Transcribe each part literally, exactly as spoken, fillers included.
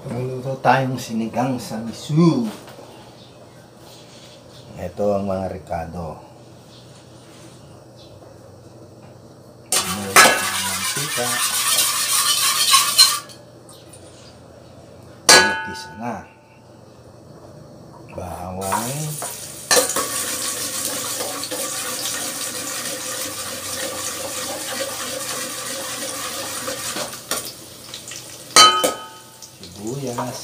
Magluluto tayong sinigang sa miso. Ito ang mga rekado. Mantika. Kisa na. Bawang. Sibuyas.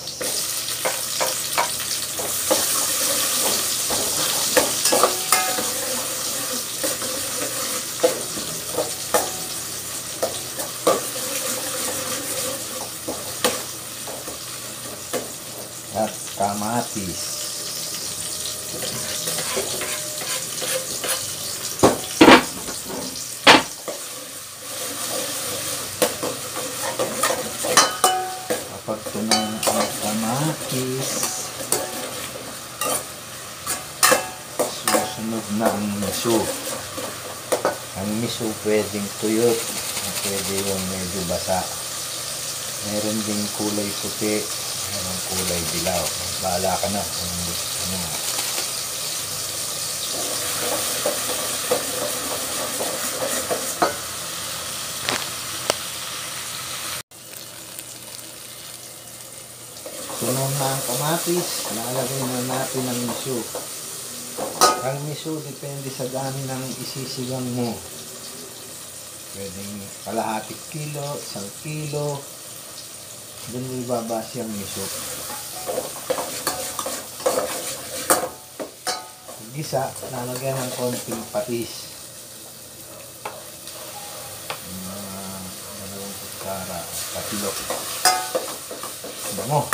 At kamatis. Kapag tunang ang kamatis, susunod na ang miso. Ang miso pwedeng tuyot, pwede yung medyo basa. Meron ding kulay puti, meron kulay dilaw. Bahala ka na kung gusto mo. Sunod na ang kamatis, lalagay na natin ang miso. Ang miso depende sa dami ng isisigang mo. Pwedeng kalahating kilo, isang kilo. Doon mo ibabase ang miso. Gisa, lalagyan ng konting patis. Mga dalawang kutsara, tatlo. Bango.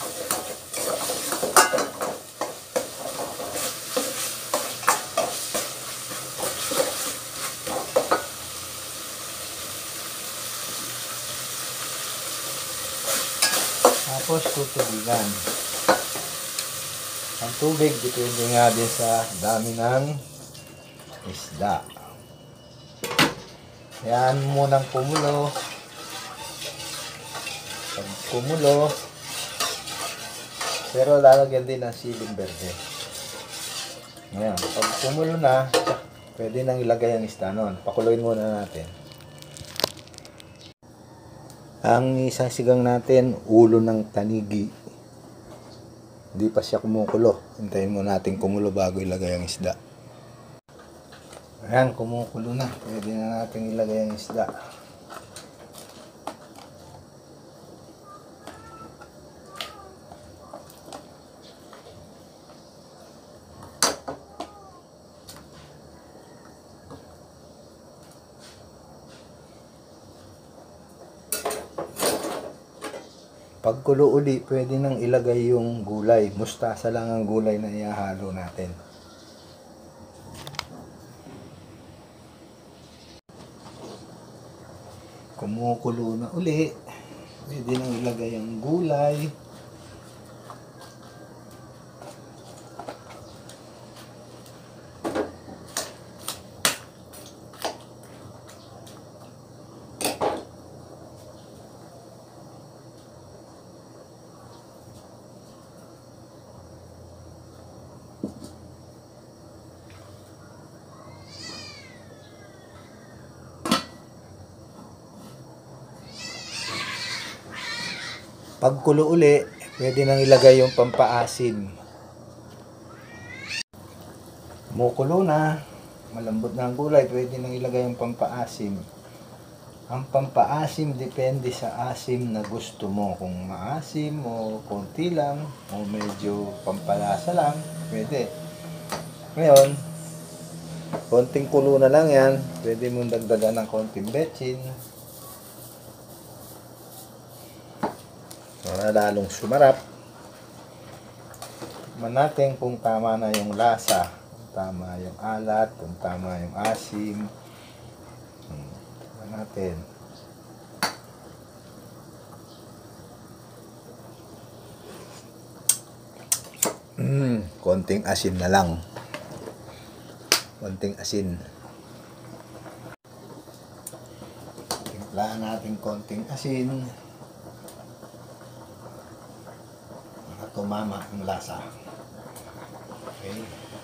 Tapos tutubigan. Ang tubig depende nga din sa dami ng isda. Yan munang kumulo. Pag kumulo, pero lalagyan din ng siling berde. Ngayon, pag kumulo na, pwede nang ilagay ang isda nun. Pakuloyin muna natin. Ang isang sigang natin, ulo ng tanigi. Hindi pa siya kumukulo. Hintayin mo natin kumulo bago ilagay ang isda. Ayan, kumukulo na. Pwede na natin ilagay ang isda. Pagkulo uli, pwede nang ilagay yung gulay. Mustasa lang ang gulay na ihahalo natin. Kumukulo na uli, pwede nang ilagay ang gulay. Pagkulo uli, pwede nang ilagay yung pampaasim. Kumukulo na, malambot na ang gulay, pwede nang ilagay yung pampaasim. Ang pampaasim depende sa asim na gusto mo. Kung maasim o konti lang, o medyo pampalasa lang, pwede. Ngayon, konting kulo na lang yan, pwede mong dagdagan ng konting betsin. Para lalong sumarap. Tignan natin kung tama na yung lasa, kung tama yung alat, kung tama yung asim. Tignan natin. Mm, konting asin na lang. Konting asin. Timplahan natin konting asin. tumama ang lasa. Okay.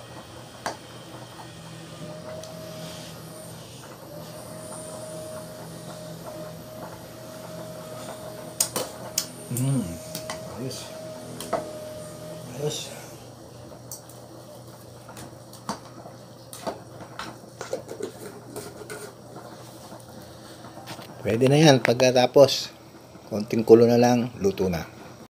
Hmm, ayos. Ayos. Pwede na yan. Pagkatapos, konting kulo na lang, luto na.